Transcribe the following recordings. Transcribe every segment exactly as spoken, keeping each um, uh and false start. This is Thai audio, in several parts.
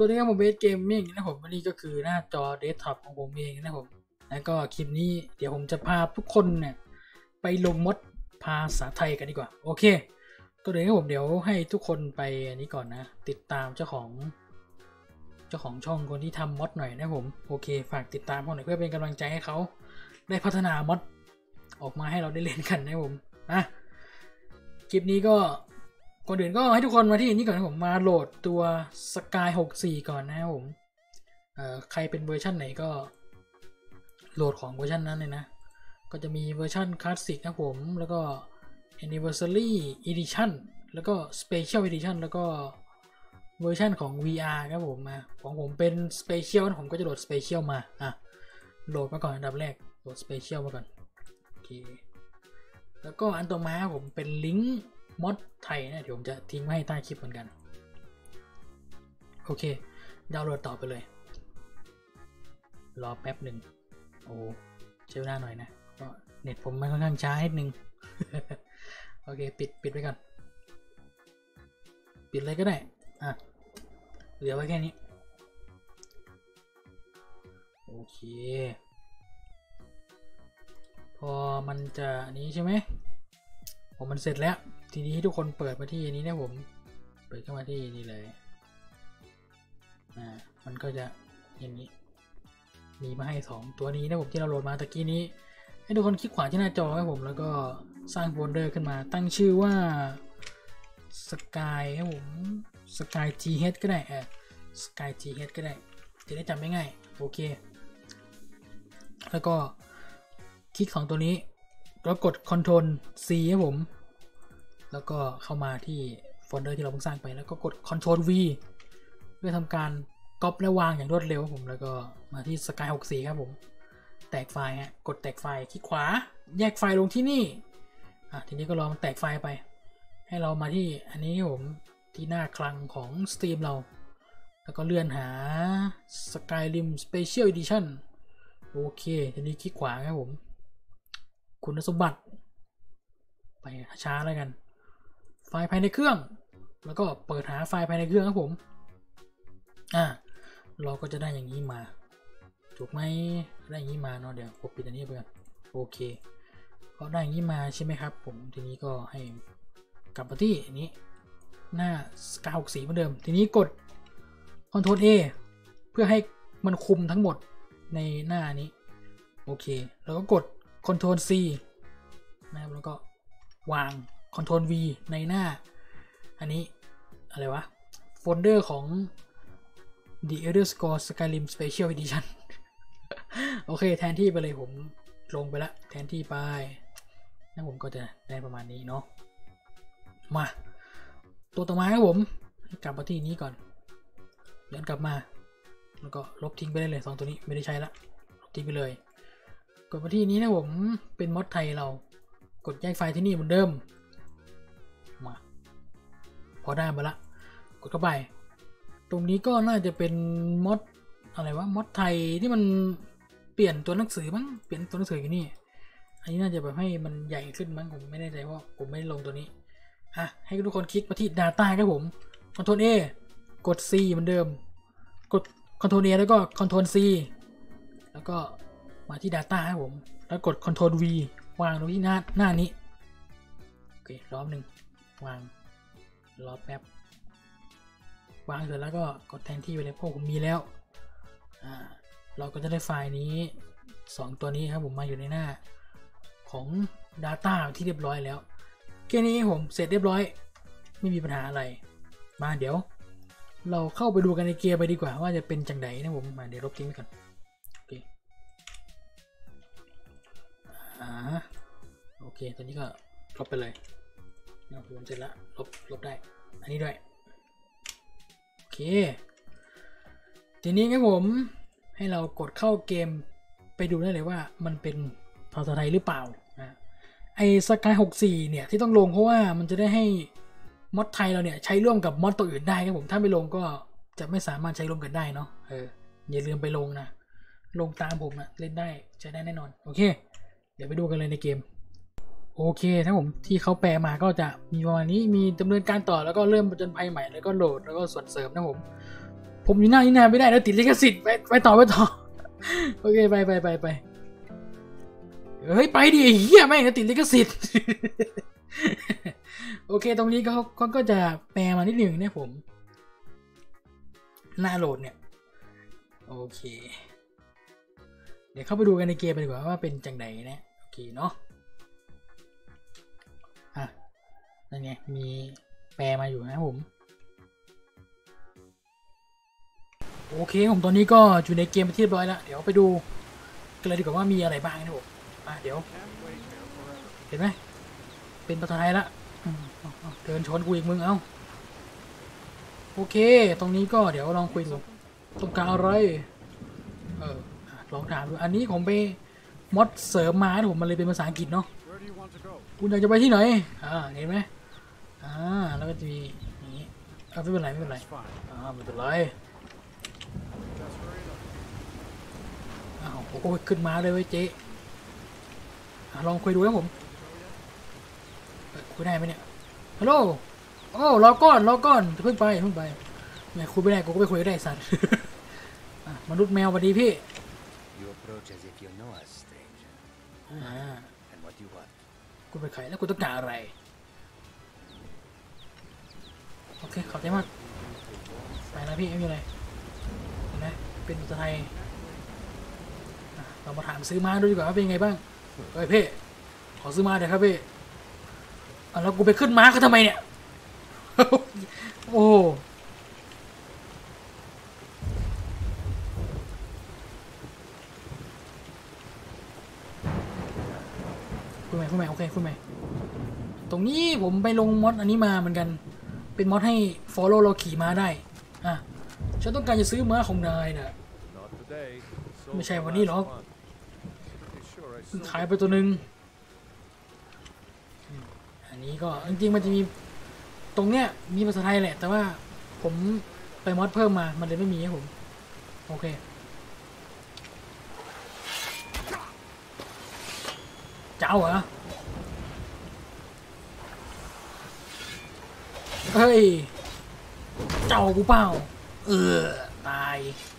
วัสดีครับผมเบสเกมมิ่งนะผมวันนี้ก็คือหน้าจอเดสก์ท็อปของผมเองนะผมแล้วก็คลิปนี้เดี๋ยวผมจะพาทุกคนเนี่ยไปลงมดภาษาไทยกันดีกว่าโอเคก็เลยครับผมเดี๋ยวให้ทุกคนไปอันนี้ก่อนนะติดตามเจ้าของเจ้าของช่องคนที่ทำมดหน่อยนะผมโอเคฝากติดตามเขาหน่อยเพื่อเป็นกำลังใจให้เขาได้พัฒนามดออกมาให้เราได้เล่นกันนะผมนะคลิปนี้ก็ก่อนอื่นก็ให้ทุกคนมาที่นี่ก่อนนะผมมาโหลดตัว สกาย หกสิบสี่ ก่อนนะครับผมเอ่อใครเป็นเวอร์ชันไหนก็โหลดของเวอร์ชันนั้นเลยนะก็จะมีเวอร์ชันคลาสสิกนะผมแล้วก็ Anniversary Edition แล้วก็ Special Edition แล้วก็เวอร์ชันของ วี อาร์ ครับผมมาของผมเป็น Special นะผมก็จะโหลด Special มาอ่ะโหลดมาก่อนอันดับแรกโหลด Special มาก่อนโอเคแล้วก็อันต่อมาผมเป็นลิงก์มอดไทยนะเดี๋ยวผมจะทิ้งไว้ให้ใต้คลิปเหมือนกันโอเคดาวน์โหลดต่อไปเลยรอแป๊บหนึ่งโอ้ใช้เวลาหน่อยนะก็เน็ตผมมันค่อนข้างช้านิดนึง โอเคปิดปิดไว้ก่อนปิดเลยก็ได้อ่ะเหลือไว้แค่นี้โอเคพอมันจะนี้ใช่ไหมผมมันเสร็จแล้วทีนี้ทุกคนเปิดมาที่นี้นะผมเปิดเข้ามาที่นี่เลยอ่ามันก็จะอย่างนี้มีมาให้สองตัวนี้นะผมที่เราโหลดมาตะกี้นี้ให้ทุกคนคลิกขวาที่หน้าจอครับผมแล้วก็สร้างโฟลเดอร์ขึ้นมาตั้งชื่อว่า Sky ครับผม Sky จี เอช ก็ได้เออ Sky จี เอช ก็ได้จะได้จำไม่ง่ายโอเคแล้วก็คลิกของตัวนี้แล้วกด คอนโทรล ซี ครับผมแล้วก็เข้ามาที่โฟลเดอร์ที่เราเพิ่งสร้างไปแล้วก็กด คอนโทรล วี เพื่อทำการก๊อปและวางอย่างรวดเร็วผมแล้วก็มาที่ สกาย หกสิบสี่ ครับผมแตกไฟล์ฮะกดแตกไฟล์คลิกขวาแยกไฟล์ลงที่นี่อ่ะทีนี้ก็ลองแตกไฟล์ไปให้เรามาที่อันนี้ครับผมที่หน้าคลังของ Steam เราแล้วก็เลื่อนหา Skyrim Special Edition โอเคทีนี้คลิกขวาครับผมคุณสมบัติไปช้าแล้วกันไฟล์ภายในเครื่องแล้วก็เปิดหาไฟล์ภายในเครื่องครับผมอ่ะเราก็จะได้อย่างนี้มาถูกไหมได้อย่างนี้มาเนาะเดี๋ยวผมปิดอันนี้ไปก่อนโอเคพอได้อย่างนี้มาใช่ไหมครับผมทีนี้ก็ให้กลับมาที่นี้หน้า สกาย หกสิบสี่ เหมือนเดิมทีนี้กด คอนโทรล เอ เพื่อให้มันคุมทั้งหมดในหน้านี้โอเคแล้วก็กด คอนโทรล ซี นะครับแล้วก็วาง คอนโทรล วี ในหน้าอันนี้อะไรวะโฟลเดอร์ของ The Elder Scrolls Skyrim Special Edition โอเคแทนที่ไปเลยผมลงไปละแทนที่ไปนะผมก็จะได้ประมาณนี้เนาะมาตัวต่อมาครับผมกลับมาที่นี้ก่อนย้อนกลับมาแล้วก็ลบทิ้งไปได้เลยสองตัวนี้ไม่ได้ใช้ละลบทิ้งไปเลยกดมาที่นี้นะผมเป็นมอดไทยเรากดแยกไฟล์ที่นี่เหมือนเดิมมาพอได้มาละกดเข้าไปตรงนี้ก็น่าจะเป็นมอดอะไรวะมอดไทยที่มันเปลี่ยนตัวหนังสือมั้งเปลี่ยนตัวหนังสืออยู่นี่อันนี้น่าจะแบบให้มันใหญ่ขึ้นมั้งผมไม่แน่ใจว่าผมไม่ได้ลงตัวนี้อ่ะให้ทุกคนคลิกมาที่ Data ครับผม คอนโทรล เอ กด C เหมือนเดิมกด คอนโทรล เอ แล้วก็ คอนโทรล ซี แล้วก็มาที่ Data ครับผมแล้วกด คอนโทรล วี วางตรงที่หน้าหน้านี้โอเครอบหนึ่งวางรอแป๊บวางเสร็จแล้วก็กดแทนที่ไปเลยเพราะผมมีแล้วอ่าเราก็จะได้ไฟล์นี้สองตัวนี้ครับผมมาอยู่ในหน้าของ Data ที่เรียบร้อยแล้วแค่นี้ผมเสร็จเรียบร้อยไม่มีปัญหาอะไรมาเดี๋ยวเราเข้าไปดูกันในเกมไปดีกว่าว่าจะเป็นจังไดนะผมมาเดี๋ยวลบทิ้งไปก่อนโอเคอ่าโอเคตอนนี้ก็ลบไปเลยนะผมเสร็จแล้วลบลบได้อันนี้ด้วยโอเคทีนี้ครับผมให้เรากดเข้าเกมไปดูได้เลยว่ามันเป็นภาษาไทยหรือเปล่านะไอ้ สกาย หกสิบสี่ เนี่ยที่ต้องลงเพราะว่ามันจะได้ให้มอดไทยเราเนี่ยใช้ร่วมกับมอดตัวอื่นได้ครับผมถ้าไม่ลงก็จะไม่สามารถใช้ร่วมกันได้เนาะเอออย่าลืมไปลงนะลงตามผมนะเล่นได้ใช้ได้แน่นอนโอเคเดี๋ยวไปดูกันเลยในเกมโอเคถ้าผมที่เขาแปลมาก็จะมีประมาณนี้มีดำเนินการต่อแล้วก็เริ่มผจญภัยใหม่แล้วก็โหลดแล้วก็ส่วนเสริมนะผมผมอยู่หน้านี่นานไม่ได้แล้วติดลิขสิทธิ์ไปไปต่อไปต่อโอเคไปไปไปไปเฮ้ยไปดิเฮียไม่งติดลิขสิทธิ์โอเคตรงนี้เขาเขาก็จะแปลมานิดหนึ่งเนี่ยผมหน้าโหลดเนี่ยโอเคเดี๋ยวเข้าไปดูกันในเกมไปดีกว่าว่าเป็นจังไหนนะโอเคเนาะอ่ะนั่นไงมีแปลมาอยู่นะผมโอเคผมตอนนี้ก็อยู่ในเกมไปที่เรียบร้อยแล้วเดี๋ยวไปดูกันเลยดีกว่าว่ามีอะไรบ้างนะผมอ่ะเดี๋ยวเห็นไหมเป็นภาษาไทยละเดินชนกูอีกมึงเอ้าโอเคตรงนี้ก็เดี๋ยวลองคุยดูต้องการอะไรเออลองถามดูอันนี้ผมไปมอดเสริมมาผมมันเลยเป็นภาษาอังกฤษเนาะคุณอยากจะไปที่ไหนอ่าเห็นไหมอ่าแล้วก็จะมีนี้อ่าไม่เป็นไรไม่เป็นไรอ่าไม่เป็นไรอ้าวโอ้โหขึ้นมาเลยเว้ยเจ๊ลองคุยดูนะผมคุยได้ไหมเนี่ยฮัลโหลโอ้รอก่อนรอก่อนเพิ่งไปเพิ่งไปแม่คุยไม่ได้กูก็ไปคุยได้สัตว์มนุษย์แมวสวัสดีพี่กูเป็นใครแล้วกูต้องการอะไรโอเคขอบใจมากไปนะพี่ไม่มีอะไรเห็นไหมเป็นภาษาไทยเรามาถามซื้อมาดูดีกว่าว่าเป็นยังไงบ้างเฮ้ยพี่ขอซื้อมาเดี๋ยวครับพี่แล้วกูไปขึ้นม้าเขาทำไมเนี่ยโอ้คุณแม่คุณแม่โอเคคุณแม่ตรงนี้ผมไปลงมอดอันนี้มาเหมือนกันเป็นมอดให้ follow เราขี่ม้าได้อ่ะฉันต้องการจะซื้อม้าของนายน่ะไม่ใช่วันนี้หรอกขายไปตัวหนึ่งอันนี้ก็จริงๆมันจะมีตรงเนี้ยมีภาษาไทยแหละแต่ว่าผมไปมอดเพิ่มมามันเลยไม่มีให้ผมโอเคเจ้าเหรอเฮ้ยเจ้ากูเปล่าเออตาย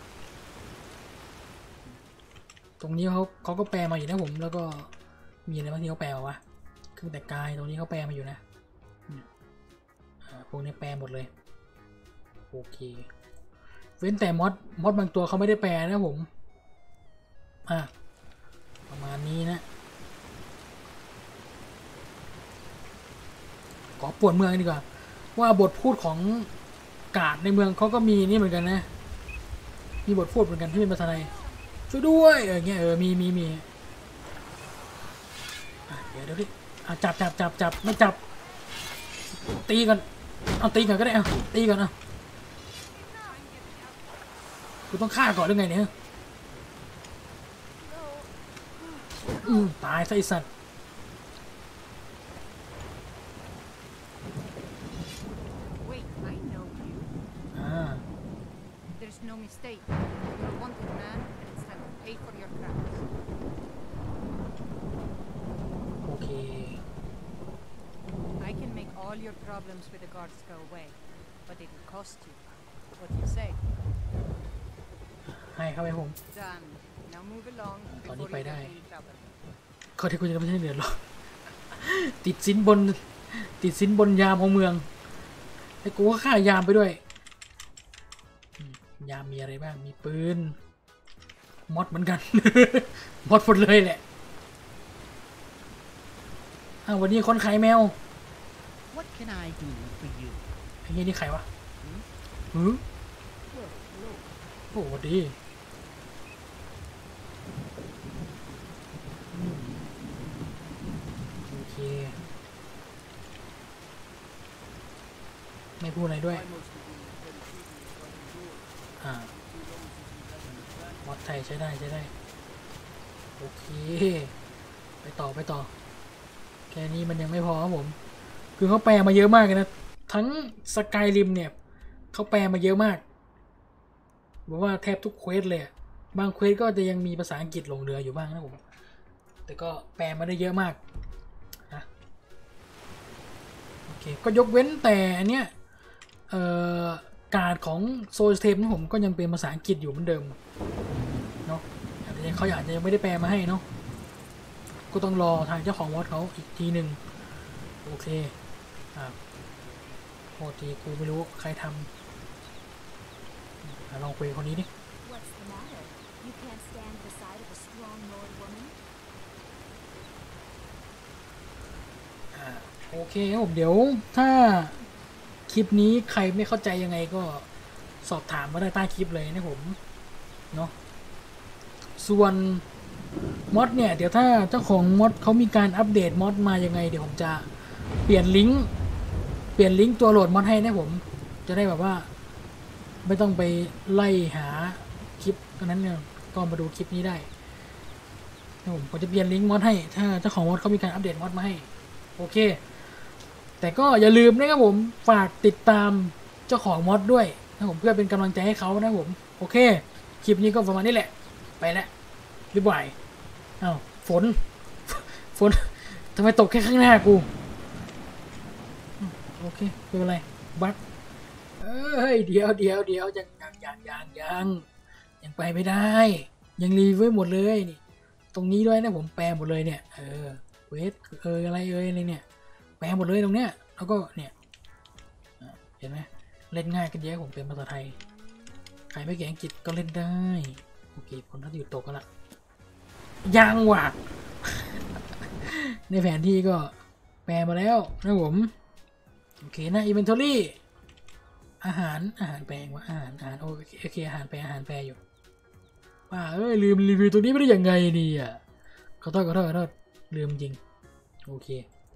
ตรงนี้เขาเขาก็แปลมาอยู่นะผมแล้วก็มีอะไรบางทีเขาแปลมาวะคือแต่กายตรงนี้เขาแปลมาอยู่นะพวกนี้แปลหมดเลยโอเคเว้นแต่มอดมอดบางตัวเขาไม่ได้แปลนะผมอ่ะประมาณนี้นะขอปวดเมืองดีกว่าว่าบทพูดของกาดในเมืองเขาก็มีนี่เหมือนกันนะมีบทพูดเหมือนกันที่เป็นภาษาไทยช่วยด้วยเออเงี้ยเออมีมีมีเดี๋ยวเดี๋ยวดิจับจับจับจับไม่จับตีกันเอาตีกันก็ได้เอาตีกันเอากูต้องฆ่าก่อนหรือไงเนี่ยอืมตายซะไอ้สัตว์อ่าโอเค I can make all your problems with the guards go away, but it will cost you. What do you say? ให้เข้าไปผม Done. Now move along ตอนนี้ before ไป you ได้ get in trouble. เขาที่คุณจะไม่ใช่เดือดหรอกติดสินบนติดสินบนยามของเมืองไอ้กูก็ฆ่ายามไปด้วยยามมีอะไรบ้างมีปืนมอดเหมือนกัน มอดหมดเลยแหละอ้าววันนี้คนขายแมว What can I do for you? ไอ้นี่นี่ใครวะหือโอ้วันดีโอเคไม่พูดอะไรด้วยอ่ามอดไทยใช้ได้ใช้ได้โอเคไปต่อไปต่อแค่นี้มันยังไม่พอครับผมคือเขาแปลมาเยอะมากเลยนะทั้งสกายริมเนี่ยเขาแปลมาเยอะมากบอกว่าแทบทุกเควสเลยบางเควสก็จะยังมีภาษาอังกฤษหลงเหลืออยู่บ้างนะผมแต่ก็แปลมาได้เยอะมากนะโอเคก็ยกเว้นแต่อันเนี้ยเอ่อกาศของโซลสเตมของผมก็ยังเป็นภาษาอังกฤษอยู่เหมือนเดิมเนาะแต่เขาอาจจะยังไม่ได้แปลมาให้เนาะก็ต้องรอทางเจ้าของมอดเขาอีกทีหนึ่งโอเคอ่าโทษทีกูไม่รู้ใครทำลองคุยคนนี้ดิ What's the matter? You can't stand the sight of a strong Nord woman? อ่าโอเคครับผมเดี๋ยวถ้าคลิปนี้ใครไม่เข้าใจยังไงก็สอบถามมาได้ใต้คลิปเลยนะผมเนาะส่วนมอดเนี่ยเดี๋ยวถ้าเจ้าของมอดเขามีการอัปเดตมอดมายังไงเดี๋ยวผมจะเปลี่ยนลิงก์เปลี่ยนลิงก์ตัวโหลดมอดให้นะผมจะได้แบบว่าไม่ต้องไปไล่หาคลิปนั้นเนี่ยก็มาดูคลิปนี้ได้นะผมผมจะเปลี่ยนลิงก์มอดให้ถ้าเจ้าของมอดเขามีการอัปเดตมอดมาให้โอเคแต่ก็อย่าลืมนะครับผมฝากติดตามเจ้าของมอดด้วยนะผมเพื่อเป็นกำลังใจให้เขานะผมโอเคคลิปนี้ก็ประมาณนี้แหละไปแล้วรีบไหวอ้าวฝนฝนทำไมตกแค่ข้างหน้ากูโอเคไม่เป็นไรบักเอ้ยเดี๋ยวเดี๋ยวเดี๋ยวยังยังยังยังยังยังไปไม่ได้ยังรีวิวหมดเลยนี่ตรงนี้ด้วยนะผมแปลหมดเลยเนี่ยเออเวทเอออะไรเอออะไรเนี่ยแปลหมดเลยตรงเนี้ยแล้วก็เนี่ยเห็นไหมเล่นง่ายกันเยอะผมเป็นภาษาไทยใครไม่เก่งอังกฤษก็เล่นได้โอเคผลถ้าอยู่ตกกันละยังว่ะ ในแผนที่ก็แปลมาแล้วนะผมโอเคนะ inventory อาหารอาหารแปลงว่าอาหารอาหารโอเคโอเคอาหารแปลอาหารแปลอยู่ว่าเอ้ยลืมรีวิวตัวนี้ไม่ได้ยังไงดีอ่ะขอโทษขอโทษขอโทษลืมจริงโอเค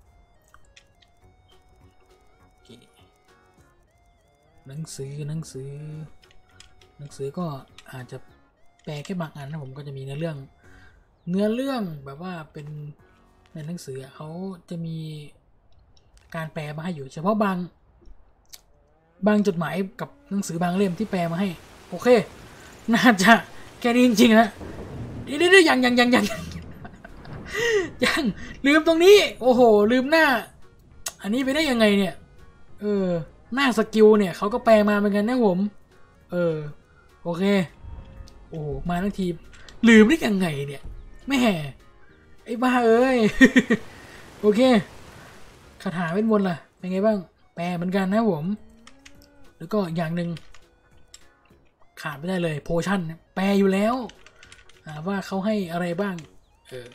โอเคหนังสือหนังสือหนังสือก็อาจจะแปลแค่บางอันนะผมก็จะมีเนื้อเรื่องเนื้อเรื่องแบบว่าเป็นในหนังสือเขาจะมีการแปลมาให้อยู่เฉพาะบางบางจดหมายกับหนังสือบางเล่มที่แปลมาให้โอเคน่าจะแค่นี้จริงๆนะเดี๋ยวๆยังยังยังยังยังลืมตรงนี้โอ้โหลืมหน้าอันนี้ไปได้ยังไงเนี่ยเออหน้าสกิลเนี่ยเขาก็แปลมาเหมือนกันนะผมเออโอเคโอ้โหมาทั้งทีลืมได้ยังไงเนี่ยไม่แห่ไอ้บ้าเอ้ย โอเคคาถาเวทมนต์ล่ะเป็นไงบ้างแปลเหมือนกันนะผมแล้วก็อย่างหนึ่งขาดไม่ได้เลยโพชั่นแปลอยู่แล้วว่าเขาให้อะไรบ้างเออ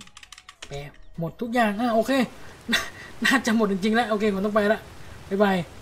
แปลหมดทุกอย่างอ่ะโอเคน่าจะหมดจริงๆแล้วโอเคผมต้องไปละบ๊ายบาย